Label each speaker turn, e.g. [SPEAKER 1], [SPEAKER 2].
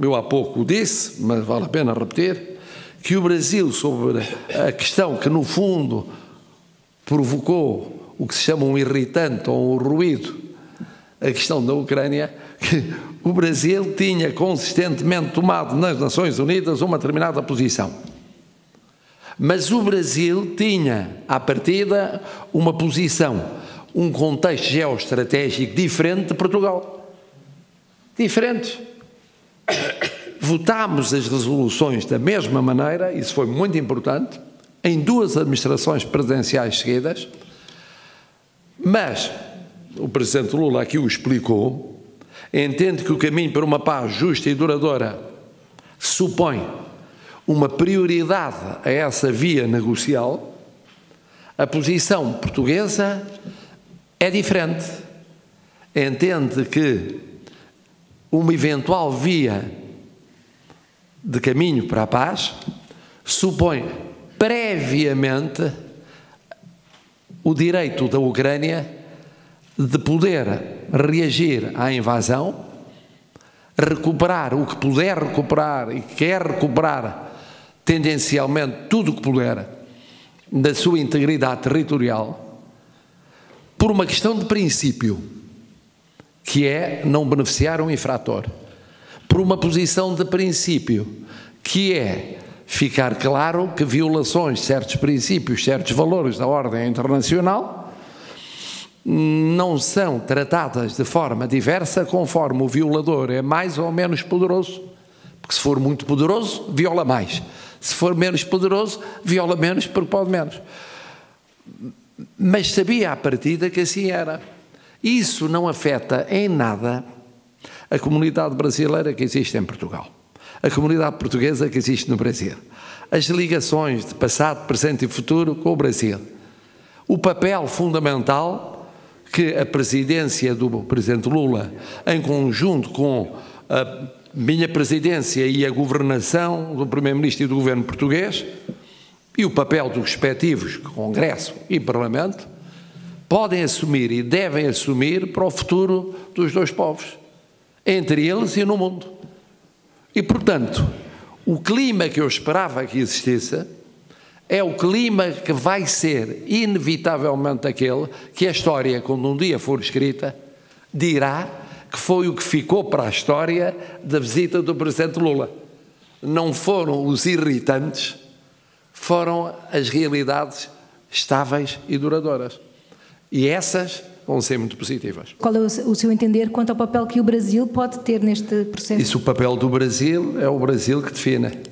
[SPEAKER 1] eu há pouco disse, mas vale a pena repetir, que o Brasil, sobre a questão que no fundo provocou o que se chama um irritante ou um ruído, a questão da Ucrânia, que o Brasil tinha consistentemente tomado nas Nações Unidas uma determinada posição. Mas o Brasil tinha, à partida, uma posição, um contexto geoestratégico diferente de Portugal. Diferente. Votámos as resoluções da mesma maneira, isso foi muito importante, em duas administrações presidenciais seguidas, mas o Presidente Lula aqui o explicou, entende que o caminho para uma paz justa e duradoura supõe uma prioridade a essa via negocial. A posição portuguesa é diferente. Entende que uma eventual via de caminho para a paz supõe previamente o direito da Ucrânia de poder reagir à invasão, recuperar o que puder recuperar e quer recuperar tendencialmente tudo o que puder da sua integridade territorial, por uma questão de princípio, que é não beneficiar um infrator, por uma posição de princípio, que é ficar claro que violações de certos princípios, certos valores da ordem internacional não são tratadas de forma diversa conforme o violador é mais ou menos poderoso, porque se for muito poderoso, viola mais, se for menos poderoso, viola menos porque pode menos. Mas sabia à partida que assim era. Isso não afeta em nada a comunidade brasileira que existe em Portugal, a comunidade portuguesa que existe no Brasil, as ligações de passado, presente e futuro com o Brasil, o papel fundamental que a presidência do Presidente Lula, em conjunto com a minha presidência e a governação do Primeiro-Ministro e do Governo português, e o papel dos respectivos Congresso e Parlamento, podem assumir e devem assumir para o futuro dos dois povos, entre eles e no mundo. E, portanto, o clima que eu esperava que existisse é o clima que vai ser inevitavelmente aquele que a história, quando um dia for escrita, dirá que foi o que ficou para a história da visita do Presidente Lula. Não foram os irritantes, foram as realidades estáveis e duradouras. E essas vão ser muito positivas.
[SPEAKER 2] Qual é o seu entender quanto ao papel que o Brasil pode ter neste processo?
[SPEAKER 1] Isso, o papel do Brasil é o Brasil que define.